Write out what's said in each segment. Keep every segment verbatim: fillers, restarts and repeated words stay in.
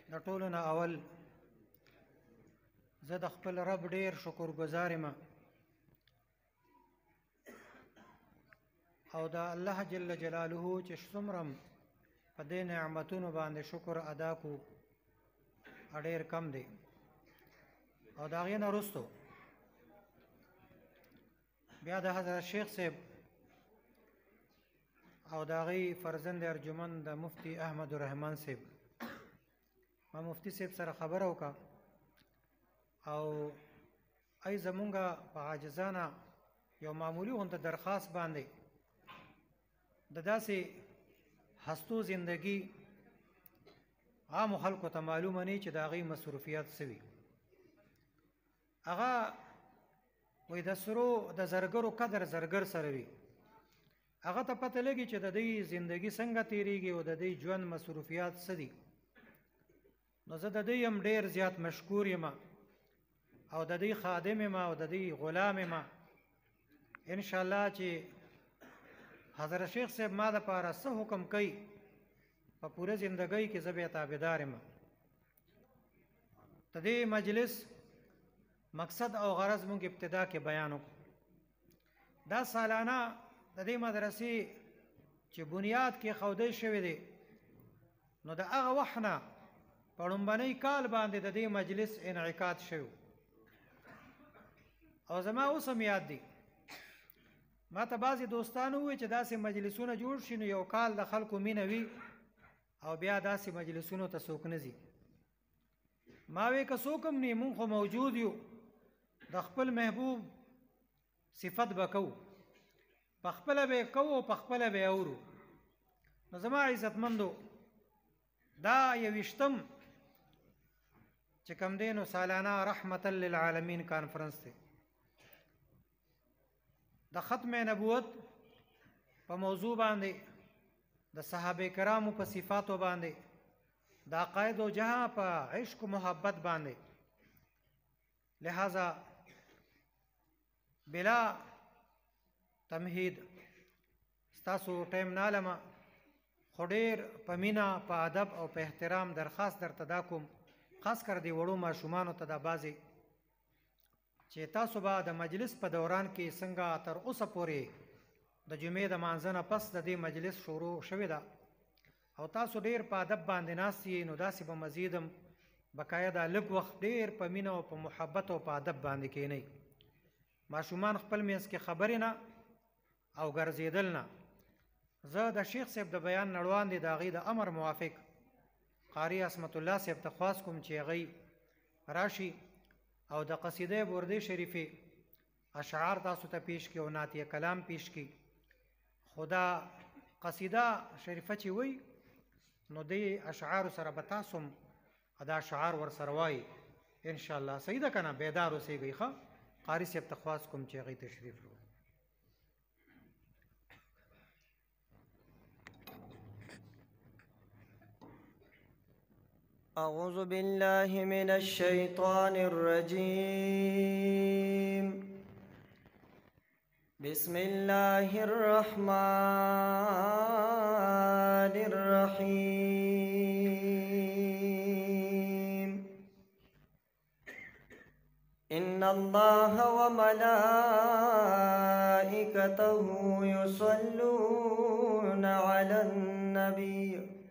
د ټولو نه اول زه د خپل رب ډیر شکر گزار یم او د الله جل جلاله چې څومره په دې نعمتونو باندې شکر ادا کو ډیر کم دی او د هغې نه وروستو بیا د حضرت شیخ صاحب او د هغې فرزند ارجمند د مفتی احمد الرحمن صاحب ما مفتی صاحب سره خبره وکړه او ای زمونږه په عاجزانه یو معمولي غونته درخواست باندې د داسې هستو زندگی عامو خلکو ته معلومه نه چې د هغې مصروفیات څه وي هغه وایي د سرو د زرګرو قدر زرګر سره وي هغه ته پته لګي چې د دې زندگی څنګه تیریږي او د دې ژوند مصروفیات څه دي نو زه د دې هم ډېر زیات مشکور یم او د دې خادم یم او د دې غلام یم انشاءالله چې حضرت شیخ صاحب ما دپاره څه حکم کوي په پوره زندګۍ کې زه بیا تابعدار یم د دې مجلس مقصد او غرض مونږ ابتدا کې بیان وکړو دا سالانه د دې مدرسې چې بنیاد کې ښودی شوی دی نو د هغه وخت نه په لومبنۍ کال باندې د دې مجلس انعقاد شوی او زما اوس هم یاد دی ما ته بعضې دوستانو ووایي چې داسې مجلسونه جوړ شي نو یو کال د خلکو مینه وي او بیا داسې مجلسونو ته څوک نه ځي ما وی که څوک هم نه مونږ خو موجود یو د خپل محبوب صفت به کوو په خپله به یې کوو او په خپله به یې اورو نو زما عزتمندو دا یویشتم چې کوم دی نو سالانه رحمتا للعالمین کانفرنس دی د ختم نبوت په موضوع باندې د صحابه کرامو په صفاتو باندې د عقاید او جهان په عشق و محبت باندې لہذا بلا تمهید ستاسو ټیم نالمه خو ډېر په مینه په ادب او په احترام درخواست درته دا کوم خاص کر دی وړو ماشومانو ته دا بعضې چې تاسو به د مجلس په دوران کې څنګه تر اوسه پورې د جمعې د مانځه نه پس د دې مجلس شروع شوې ده او تاسو ډېر په ادب باندې ناست یې نو داسې به مزید هم بقایا دا لږ وخت ډېر په مینه او په محبت او په ادب باندې کښېنئ ماشومان خپل منځ کې خبرې نه او ګرځېدل نه زه د شیخ صاحب د بیان نړوان دی د هغې د امر موافق قاري عصمت الله صاحب ته خواست کوم چې هغوی راشي او د قصیده بردې شریفې اشعار تاسو ته پیش کړي او نعتیه کلام پیش کړي خو دا قصیده شریفه چې وایي نو دې اشعارو سره به تاسو هم دا اشعار ورسره وایي انشاءالله صحیح ده که نه بیدار اوسېږئ ښه قاري صاحب ته خواست کوم چې هغوی تشریف وړي أعوذ بالله من الشيطان الرجيم بسم الله الرحمن الرحيم إن الله وملائكته يصلون على النبي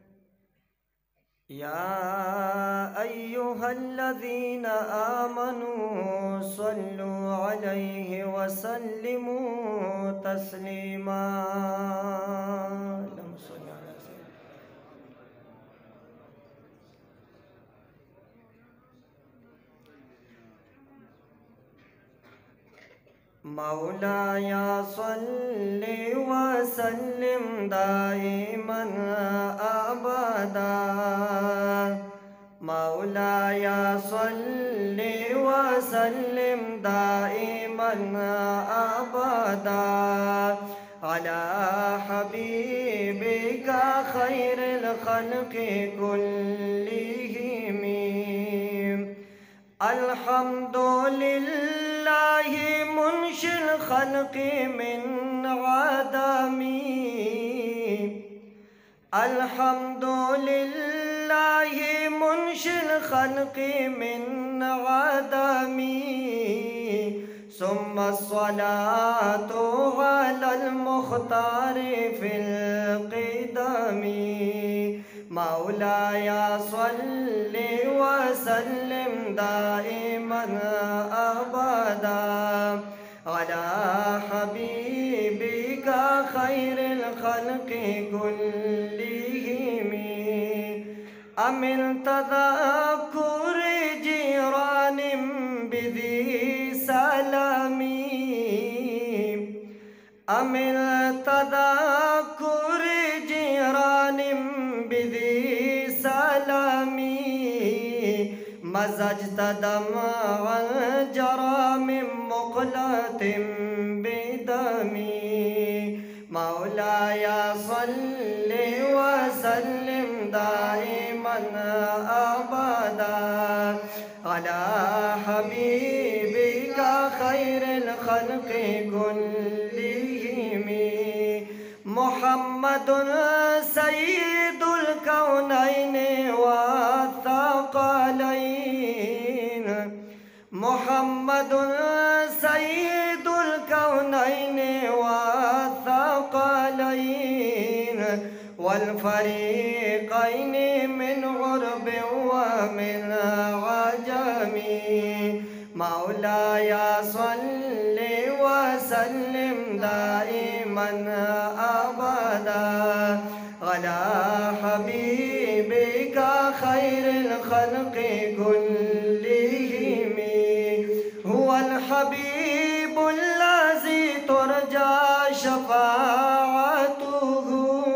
يا أيها الذين آمنوا صلوا عليه وسلموا تسليما اللهم صل على سيدنا مولاي صل وسلم دائما أبدا مولاي صل وسلم دائما أبدا على حبيبك خير الخلق كلهم الحمد لله منشئ الخلق من عدم الحمد لله لله منشي الخلق من عدمي ثم الصلاة على المختار في القدم مولاي صل وسلم دائما أبدا على حبيبك خير الخلق كلهم أمن تذكر جيران بذي سلامي أمن تذكر جيران بذي سلامي مزجت دمعا جرى من مقلة بدمي مولاي صل وسلم دائما أبدا على حبيبك خير الخلق كلهم محمد سيد الكونين والثقلين محمد سيد الكونين والثقلين والفريقين من غرب ومن عجم مولاي صل وسلم دائما أبدا على حبيبك خير الخلق كلهم هو الحبيب الذي ترجى شفاعته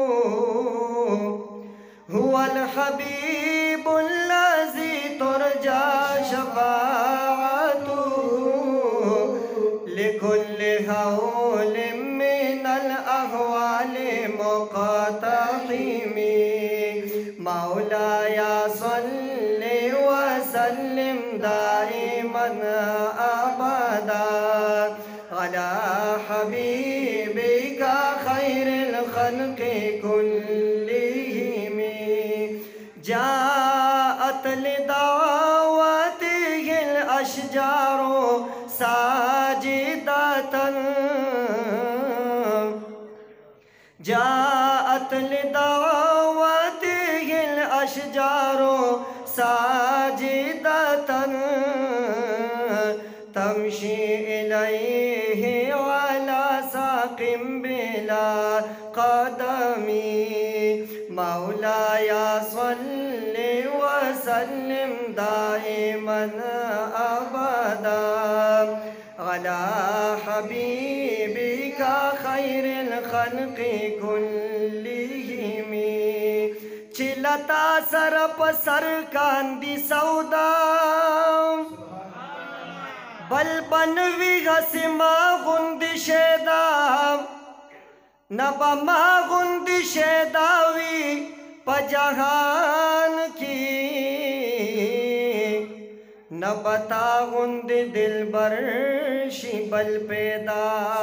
هو الحبيب الذي ترجى شفاعته لكل هول من الأهوال مقتحم مولاي صل وسلم دائما أبدا على حبيبك خير الخلق كلهم جاءت لدعوته الأشجار ساجدة جاءت لدعوته الأشجار ساجدة تمشي إليه على ساق بلا قدم مولاي صل وسلم دائما أبدا على حبيبك خير الخلق كلهم چلتا سر پسر کاندی سودا بل بنوی غسی ما غندی شیدا نبا ما غندی شیداوی پا جہان کی نبتا غندی دل برشی بل پیدا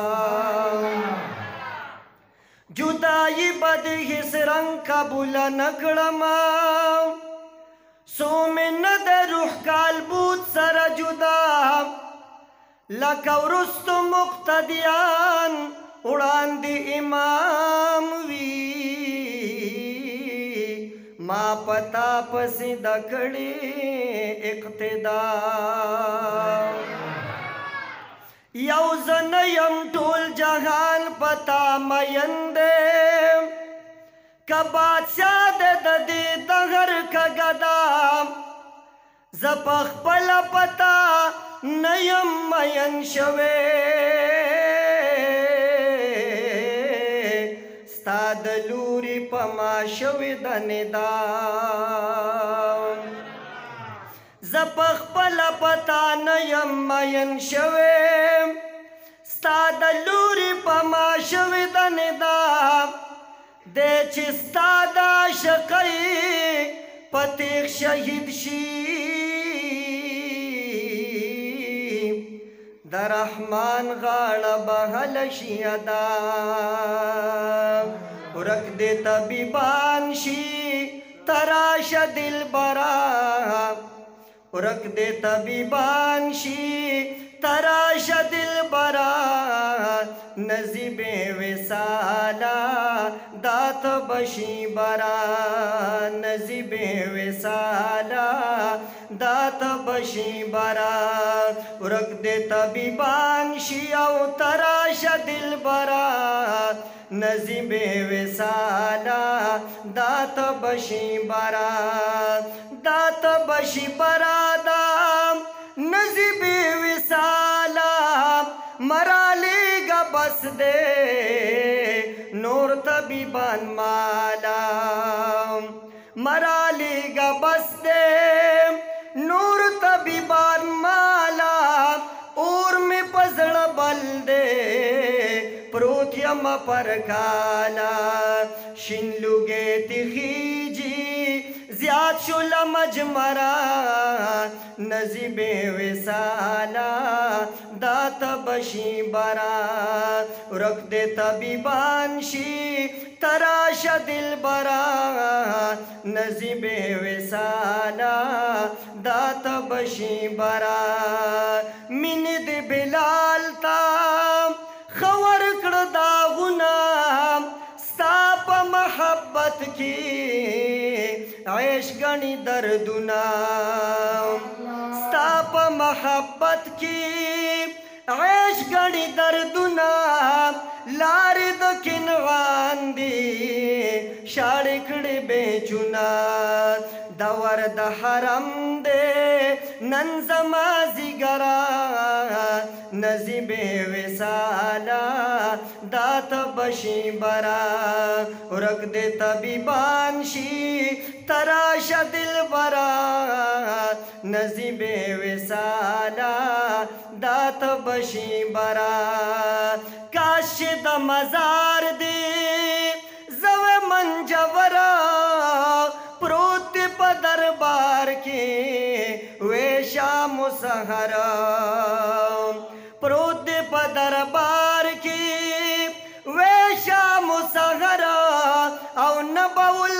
جدائی بد ہس رنگ قبول نکڑما سو من د روح کالبوت سر جدا لکورست مقتدیان اڑان دی امام وی ما پتا پسی دکڑی اقتدا یوزن یم ټول جهان پتا مینده که بادشاہ ده د دې دهر که گدا زپخ پلا پتا نیم مین شوه ستا د لوري پما شوه د ندا زپخ پلا پتا نیم مین شوه ستا د لوري پما شوه د ندا دے چی ستا دا شقی پتیخ شہید شی دا رحمان غاڑ بحل شی ادا ورک دے طبیبان شی तराश दिल बरा रख दे तबीबान शी तराश दिल बरा नजीबे विसाला दात बशी बरा नजीबे विसाला दात बशी बरा रख दे तबीबान शी औ तराश दिल बरा नजीबे विसाला दात बशी बरा दात बशी बरा दाम नजीबे विसाला मरालेगा बस दे नूर तबीबान माला मरालेगा बस दे नूर तबीबान माला और में पजड़ बल दे प्रोथियम पर काला शिनलुगे तिखीजी ज्याद शुला मजमरा नजीबे विसाला दात बशी बरा रख दे तबीबान शी तराश दिल बरा नजीबे विसाला दात बशी बरा मिनिद बिलाल ता खबर कर दागुना साप मोहब्बत की ऐश गणी दर्दुना साप मोहब्बत की ऐश गणी दर्दुना लार दखिन वांदी शाड़िकड़ बेचुना दवर दहरम दे नंजमाजी गरा नजीबे विसाला दात बशी बरा रख दे तबीबान शी तराश दिल बरा नजीबे विसाला दात बशी बरा काशिद मजार दे जवे मंजवरा प्रोत दरबार के वेशा मुसहरा प्रोत दरबार की वेशा मुसहरा औ नबउल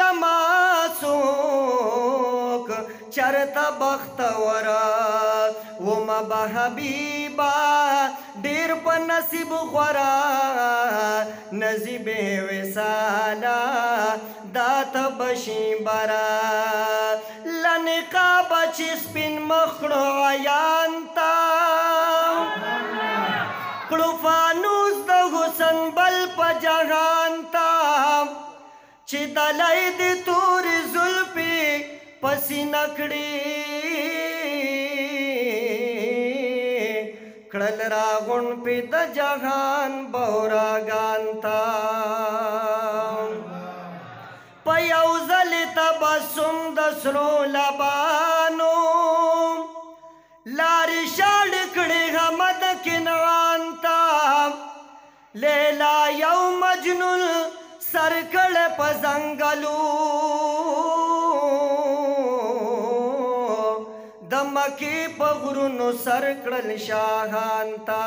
मासूक चरता बख्तवरा वो मबहबीबा देर पर नसीब ख्वरा नजीबे विसाला दात बशी बरा लनिका बची स्पिन मखड़ो आयांता क्लुफानुस द हुसन बल पजहानता चिदलाई दी तूरी जुल्फी पसी नकड़ी कड़ल रागुन पे द जहान बहुरा गानता पयौजल तबसुम दसरो लबानो लारी शाड़कड़े हमद किनानता लेला यौ मजनुल सरकड़ पजंगलू दमकी पगुरुनु सरकड़ल शाहानता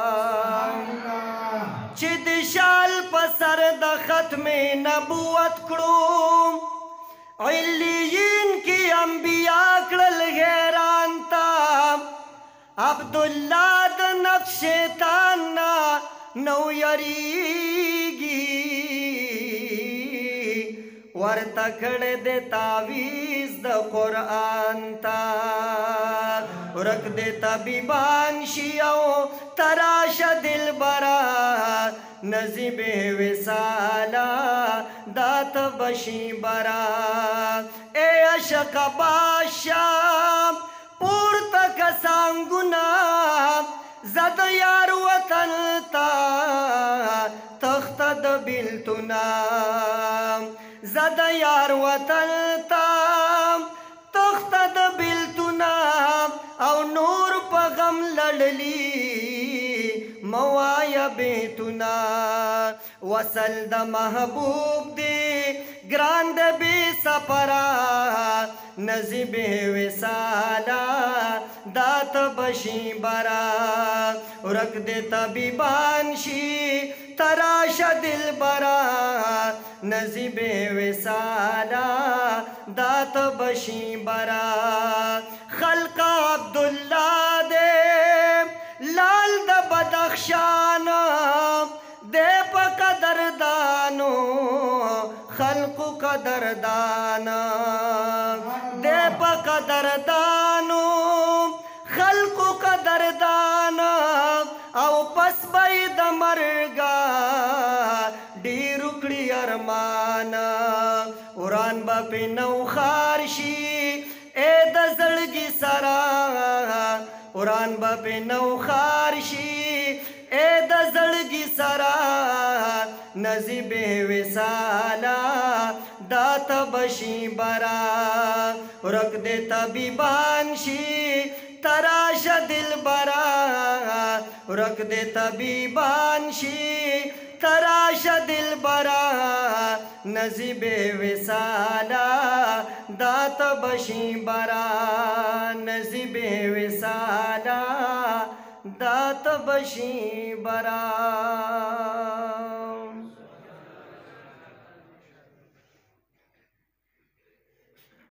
चिदशाल पसर दखत में नबुवत करो इल्लियीन की अंबिया कड़ल गैरानता अब्दुल्ला द नक्शे ताना नौ यरीगी वर तकड़ दे तावीज द कुरान ता रख दे तबीबान शियो तराश दिल बरा नजीबे विसाला दात बशी बरा ए अशक बादशाह पूर्त कसांगुना जद यार वतन ता तख्त बिलतुना जद यार वतन ता तख्त बिलतुना औ नूर पगम लड़ली मवाया बेतुना वसल द महबूब दे ग्रांद बे सपरा नजीबे विसाला दात बशी बरा रख दे तबीबान शी तराश दिल बरा नजीबे विसाला दात बशी बरा खलका अब्दुल्ला दे लाल द बदख्शान दे पकदरदानो खल्कु कदरदाना दे पकदरदानो खल्कु कदरदाना औ पस बई द मरगा डीरुकड़ी अरमाना उरान बापे नौ खारशी ए द जड़गी सरा उरान बापे नौ खारशी ए द जड़गी सरा नजीबे विसाला दात बशी बरा रख दे तबीबानशी तराश दिल बरा रख दे तबीबानशी तराश दिल बरा नजीबे विसाला दात बशी बरा नजीबे विसाला दात बशी बरा।